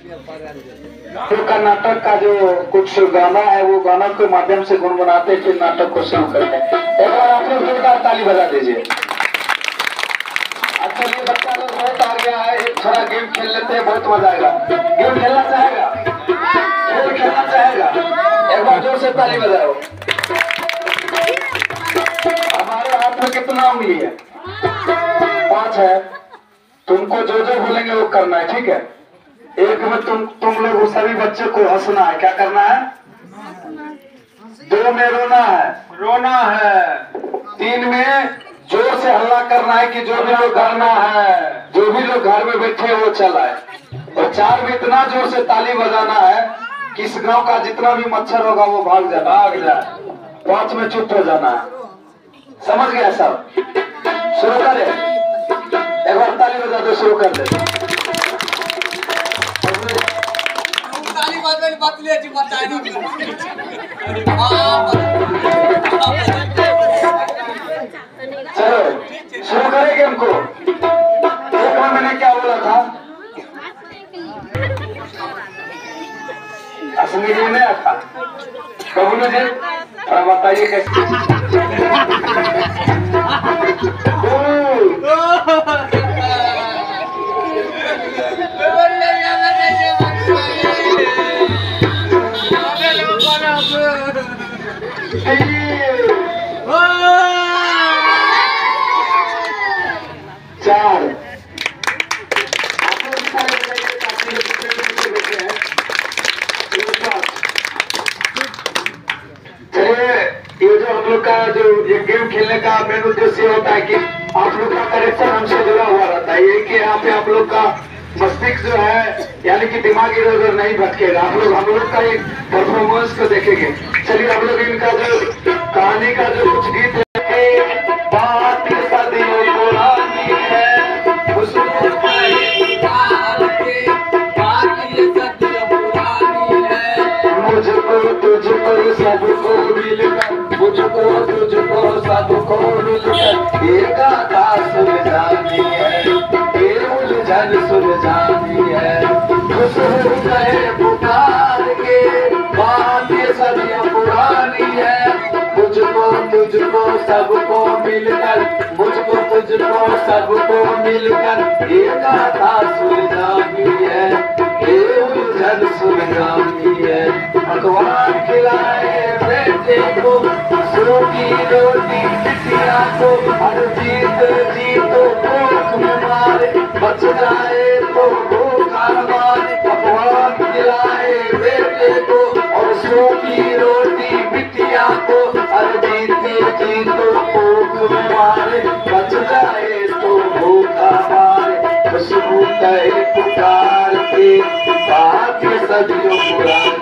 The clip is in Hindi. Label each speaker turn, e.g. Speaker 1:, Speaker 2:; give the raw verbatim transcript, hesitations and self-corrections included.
Speaker 1: का नाटक का जो कुछ गाना है वो गाना के माध्यम से गुनगुनाते फिर नाटक को शुरू करते हैं। एक बार आप लोग जोरदार ताली बजा दीजिए। अच्छा ये बच्चा लोग बहुत आ गया है, एक थोड़ा गेम खेल लेते हैं, बहुत मजा आएगा। गेम खेलना चाहेगा? खेल खेलना चाहेगा? एक बार जोर से ताली बजाओ। हमारे हाथ में कितना उंगली है? पांच है। तुमको जो जो बोलेंगे वो करना है, ठीक है? एक में तुम तुम लोग सभी बच्चे को हंसना है। क्या करना है? दो में रोना है, रोना है। तीन में जोर से हल्ला करना है कि जो भी लोग घर में है, जो भी लोग घर में बैठे वो चलाए। और चार में इतना जोर से ताली बजाना है कि इस गांव का जितना भी मच्छर होगा वो भाग जाए भाग जाए। पांच में चुप हो जाना है। समझ गया सब? शुरू करें? एक बार ताली बजा दो, शुरू कर दे। चलो शुरू करें गेम को। एक बार मैंने क्या बोला था? असली में नहीं आता। बबलू जी थोड़ा बताइए कैसे? चार। चलिए ये जो हम लोग का जो ये गेम खेलने का मेन उद्देश्य होता है कि आप लोग का कनेक्शन हमसे जुड़ा हुआ रहता है। ये कि यहाँ पे आप लोग का मस्तिष्क जो है यानी कि दिमाग इधर उधर नहीं भटकेगा। आप लोग हम लोग का एक परफॉर्मेंस को देखेंगे। चलिए हम लोग इनका जो कहानी का जो कुछ गीत है, बात सदियों पुरानी है, मुझको तुझको सबको मिलकर, मुझको तुझको सबको मिलकर एक आकाश सुलझानी है, ये उलझन सुलझानी है। खुश हो गए पुकार के, बात सदियों पुरानी है, मुझको तुझको सबको मिलकर, मुझको तुझको सबको मिलकर एक आकाश सुलझानी है, ये उलझन सुलझानी है। भगवान खिलाए बेटे को सूखी रोटी बिटिया को, हर जीत जीतो भूख में मारे, बच जाए तो भूखा मारे। भगवान खिलाए बेटे को और सूखी रोटी बिटिया को, हर जीत जीतो भूख में मारे, बच जाए तो भूखा मारे। खुशबू कहे पुकार के, बात सदियों पुरानी